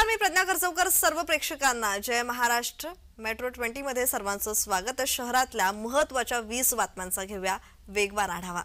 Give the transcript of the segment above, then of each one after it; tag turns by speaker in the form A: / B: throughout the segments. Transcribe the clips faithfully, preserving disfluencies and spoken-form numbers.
A: नमस्कार, मी प्रज्ञा करचौकर. सर्व प्रेक्षकांना जय महाराष्ट्र. मेट्रो ट्वेंटी मध्ये सर्वांचं स्वागत. शहरातल्या महत्त्वाच्या वीस बातम्यांचा घेऊया वेगवान आढावा.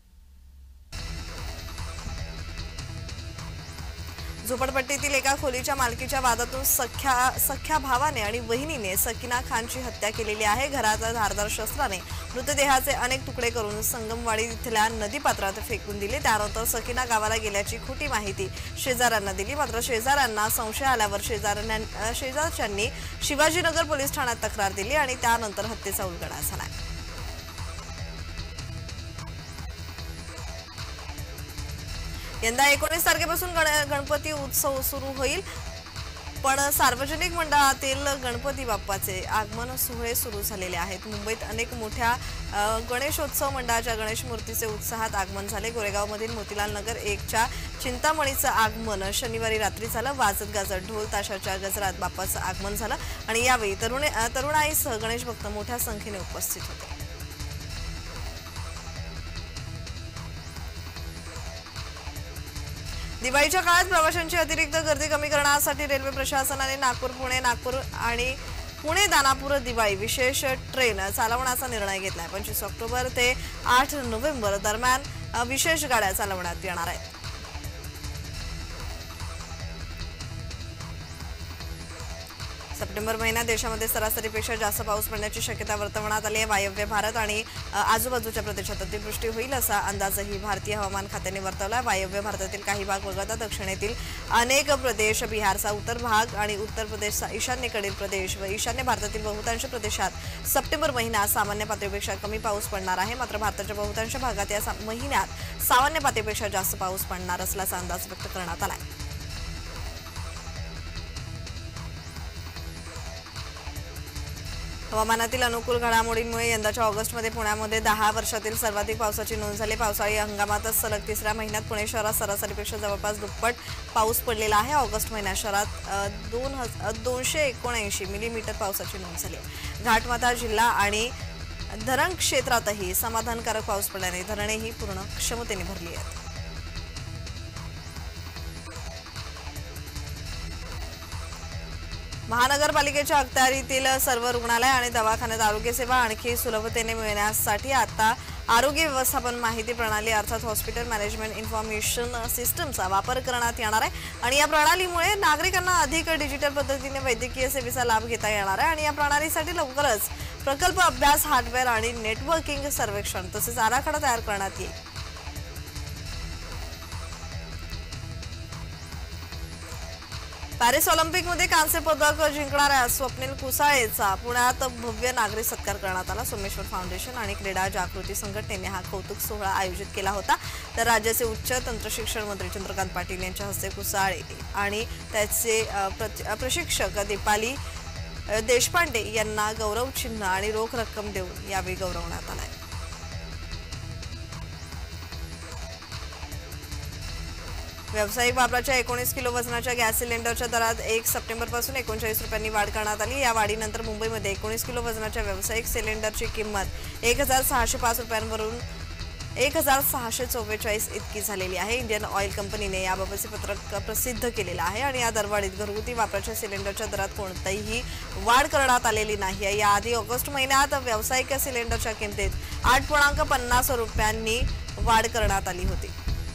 A: झोपडपट्टीतील एका खोलीच्या मालकीच्या वादातून सख्या सख्या भावाने आणि वहिनीने सकीना खानची हत्या केलेली आहे. घरात धारदार शस्त्राने मृतदेहाचे अनेक तुकडे करून संगमवाडी इथल्या नदीपात्रात फेकून दिले. त्यानंतर सकीना गावाला गेल्याची खोटी माहिती शेजाऱ्यांना दिली. मात्र शेजाऱ्यांना संशय आल्यावर शेजाऱ्यांना शेजारच्यांनी शिवाजीनगर पोलीस ठाण्यात तक्रार दिली आणि त्यानंतर हत्येचा उलगडा झाला. यंदा एकोणीस तारखेपासून गणपती उत्सव सुरू होईल, पण सार्वजनिक मंडळातील गणपती बाप्पाचे आगमन सोहळे सुरू झालेले आहेत. मुंबईत अनेक मोठ्या गणेशोत्सव मंडळाच्या गणेश मूर्तीचे उत्साहात आगमन झाले. गोरेगावमधील मोतीलाल नगर एकच्या चिंतामणीचं आगमन शनिवारी रात्री झालं. वाजत गाजत ढोल ताशाच्या गजरात बाप्पाचं आगमन झालं आणि यावेळी तरुण तरुणाईसह गणेश भक्त मोठ्या संख्येने उपस्थित होते. दिवाळीच्या काळात प्रवाशांची अतिरिक्त गर्दी कमी करण्यासाठी रेल्वे प्रशासनाने नागपूर पुणे नागपूर आणि पुणे दानापूर दिवाळी विशेष ट्रेन चालवण्याचा निर्णय घेतलाय. पंचवीस ऑक्टोबर ते आठ नोव्हेंबर दरम्यान विशेष गाड्या चालवण्यात येणार आहेत. सप्टेंबर महिन्यात देशामध्ये सरासरीपेक्षा जास्त पाऊस पडण्याची शक्यता वर्तवण्यात आली आहे. वायव्य भारत आणि आजूबाजूच्या प्रदेशात अतिवृष्टी होईल असा अंदाजही भारतीय हवामान खात्याने वर्तवला. वायव्य भारतातील काही भाग वगळता दक्षिणेतील अनेक प्रदेश, बिहारचा उत्तर भाग आणि उत्तर प्रदेशचा ईशान्येकडील प्रदेश व ईशान्य भारतातील बहुतांश प्रदेशात सप्टेंबर महिन्यात सामान्य पातळीपेक्षा कमी पाऊस पडणार आहे. मात्र भारताच्या बहुतांश भागात या महिन्यात सामान्य पातळीपेक्षा जास्त पाऊस पडणार असल्याचा अंदाज व्यक्त करण्यात आला आहे. हवामानातील अनुकूल घडामोडींमुळे यंदाच्या ऑगस्टमध्ये पुण्यामध्ये दहा वर्षातील सर्वाधिक पावसाची नोंद झाली. पावसाळी हंगामातच सलग तिसऱ्या महिन्यात पुणे शहरात सरासरीपेक्षा जवळपास दुप्पट पाऊस पडलेला आहे. ऑगस्ट महिन्यात शहरात दोन हजार दोनशे एकोणऐंशी मिलीमीटर पावसाची नोंद झाली. घाटमाथा जिल्हा आणि धरण क्षेत्रातही समाधानकारक पाऊस पडल्याने धरणेही पूर्ण क्षमतेने भरली आहेत. महानगरपालिकेच्या अखत्यारीतील सर्व रुग्णालय आणि दवाखान्यात आरोग्य सेवा आणखी सुलभतेने मिळण्यासाठी आता आरोग्य व्यवस्थापन माहिती प्रणाली अर्थात हॉस्पिटल मॅनेजमेंट इन्फॉर्मेशन सिस्टमचा वापर करण्यात येणार आहे. आणि या प्रणालीमुळे नागरिकांना अधिक डिजिटल पद्धतीने वैद्यकीय सेवेचा लाभ घेता येणार आहे. आणि या प्रणालीसाठी लवकरच प्रकल्प अभ्यास, हार्डवेअर आणि नेटवर्किंग सर्वेक्षण तसेच आराखडा तयार करण्यात येईल. पॅरिस ऑलिम्पिकमध्ये कांस्य पदक जिंकणाऱ्या स्वप्नील कुसाळेचा पुण्यात भव्य नागरिक सत्कार करण्यात आला. सोमेश्वर फाउंडेशन आणि क्रीडा जागृती संघटनेने हा कौतुक सोहळा आयोजित केला होता. तर राज्याचे उच्च तंत्रशिक्षण मंत्री चंद्रकांत पाटील यांच्या हस्ते कुसाळे आणि त्याचे प्रशिक्षक दीपाली देशपांडे यांना गौरव चिन्ह आणि रोख रक्कम देऊन यावेळी गौरवण्यात आला. व्यावसायिक वापराच्या एकोणीस किलो वजनाच्या गॅस सिलेंडरच्या दरात एक सप्टेंबर पासून एकोणचाळीस रुपयांनी वाढ करण्यात आली. या वाढीनंतर मुंबईमध्ये एकोणीस किलो वजनाच्या व्यावसायिक सिलेंडरची किंमत एक हजार सहाशे पाच रुपयांवरून एक हजार सहाशे चव्वेचाळीस इतकी झालेली आहे. इंडियन ऑइल कंपनीने याबाबतचे पत्रक प्रसिद्ध केलेलं आहे आणि या दरवाढीत घरगुती वापराच्या सिलेंडरच्या दरात कोणतीही वाढ करण्यात आलेली नाही. याआधी ऑगस्ट महिन्यात व्यावसायिक सिलेंडरच्या किमतीत आठ पूर्णांक पन्नास रुपयांनी वाढ करण्यात आली होती.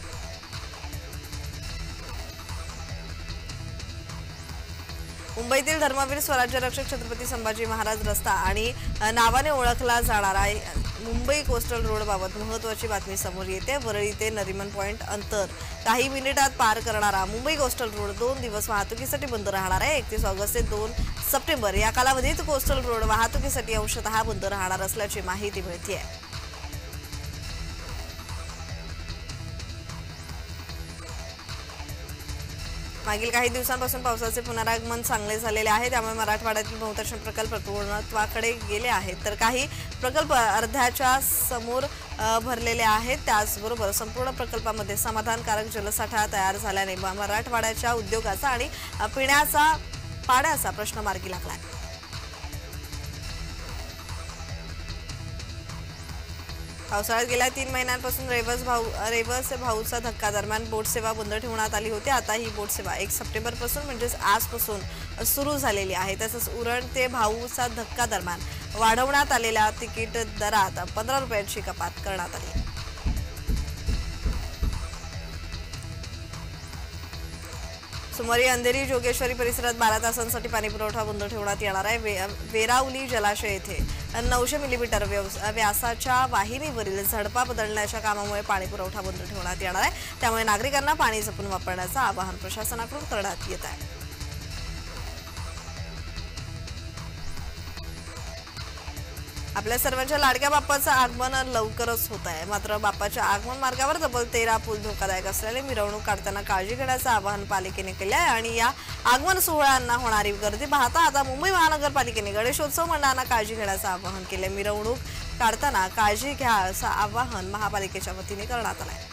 A: मुंबईतील धर्मवीर स्वराज्य रक्षक छत्रपती संभाजी महाराज रस्ता आणि नावाने ओळखला जाणारा मुंबई कोस्टल रोडबाबत महत्त्वाची बातमी समोर येते. वरळी ते नरिमन पॉइंट अंतर काही मिनिटात पार करणारा मुंबई कोस्टल रोड दोन दिवस वाहतुकीसाठी बंद राहणार आहे. एकतीस ऑगस्ट ते दोन सप्टेंबर या कालावधीत कोस्टल रोड वाहतुकीसाठी अंशतः बंद राहणार असल्याची माहिती मिळते. मागील काही दिवसांपासून पावसाचे पुनरागमन चांगले झालेले आहे. त्यामुळे मराठवाड्यातील बहुतांश प्रकल्प पूर्णत्वाकडे गेले आहेत, तर काही प्रकल्प अर्ध्याच्या समोर भरलेले आहेत. त्याचबरोबर संपूर्ण प्रकल्पामध्ये समाधानकारक जलसाठा तयार झाल्याने मराठवाड्याच्या उद्योगाचा आणि पिण्याचा पाण्याचा प्रश्न मार्गी लागला. पावसाळ्यात गेल्या तीन महिन्यांपासून रेवस भाऊ रेवस भाऊचा धक्का दरम्यान बोट सेवा बंद ठेवण्यात आली होती. आता ही बोट सेवा एक सप्टेंबर पासून म्हणजेच आजपासून सुरू झालेली आहे. तसंच उरण ते भाऊचा धक्का दरम्यान वाढवण्यात आलेल्या तिकीट दरात पंधरा रुपयांची कपात करण्यात आली. सोमवारी अंधेरी जोगेश्वरी परिसरात बारा तासांसाठी पाणी पुरवठा बंद ठेवण्यात येणार आहे. वे, वेरावली जलाशय येथे नऊशे मिलीमीटर व्यासाच्या वाहिनीवरील झडपा बदलण्याच्या कामामुळे पाणी पुरवठा बंद ठेवण्यात येणार आहे. त्यामुळे नागरिकांना पाणी जपून वापरण्याचं आवाहन प्रशासनाकडून करण्यात येत आहे. आपल्या सर्वांच्या लाडक्या बाप्पाचं आगमन लवकरच होत आहे. मात्र बाप्पाच्या आगमन मार्गावर तब्बल तेरा पूल धोकादायक असल्याने मिरवणूक काढताना काळजी घेण्याचं आवाहन पालिकेने केले आहे. आणि या आगमन सोहळ्यांना होणारी गर्दी पाहता आता मुंबई महानगरपालिकेने गणेशोत्सव मंडळांना काळजी घेण्याचं आवाहन केले. मिरवणूक काढताना काळजी घ्या असं आवाहन महापालिकेच्या वतीने करण्यात आलं आहे.